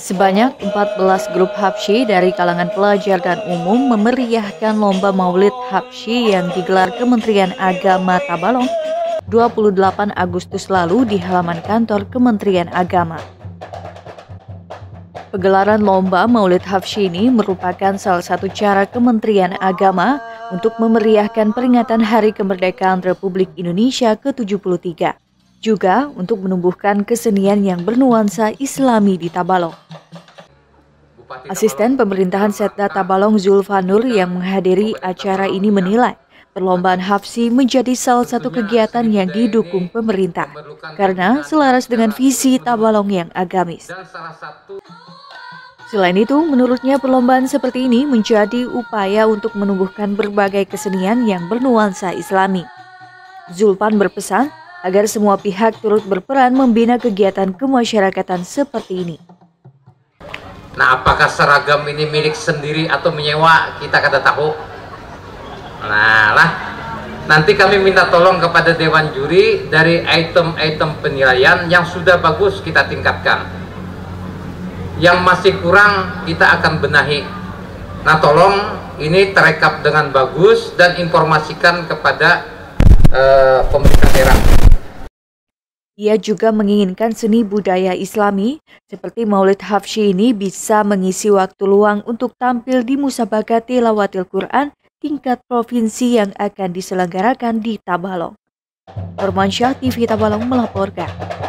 Sebanyak 14 grup Habsyi dari kalangan pelajar dan umum memeriahkan lomba Maulid Habsyi yang digelar Kementerian Agama Tabalong 28 Agustus lalu di halaman kantor Kementerian Agama. Pegelaran lomba Maulid Habsyi ini merupakan salah satu cara Kementerian Agama untuk memeriahkan peringatan Hari Kemerdekaan Republik Indonesia ke-73. Juga untuk menumbuhkan kesenian yang bernuansa Islami di Tabalong. Asisten Pemerintahan Setda Tabalong Zulfanur yang menghadiri acara ini menilai perlombaan Habsyi menjadi salah satu kegiatan yang didukung pemerintah karena selaras dengan visi Tabalong yang agamis. Selain itu, menurutnya perlombaan seperti ini menjadi upaya untuk menumbuhkan berbagai kesenian yang bernuansa Islami. Zulfan berpesan agar semua pihak turut berperan membina kegiatan kemasyarakatan seperti ini. Nah, apakah seragam ini milik sendiri atau menyewa, kita kada tahu. Nanti kami minta tolong kepada Dewan Juri dari item-item penilaian yang sudah bagus kita tingkatkan. Yang masih kurang kita akan benahi. Nah, tolong ini terekap dengan bagus dan informasikan kepada pemerintah daerah. Ia juga menginginkan seni budaya Islami seperti Maulid Habsyi ini bisa mengisi waktu luang untuk tampil di musabaqah tilawatil Quran tingkat provinsi yang akan diselenggarakan di Tabalong. Formansyah TV Tabalong melaporkan.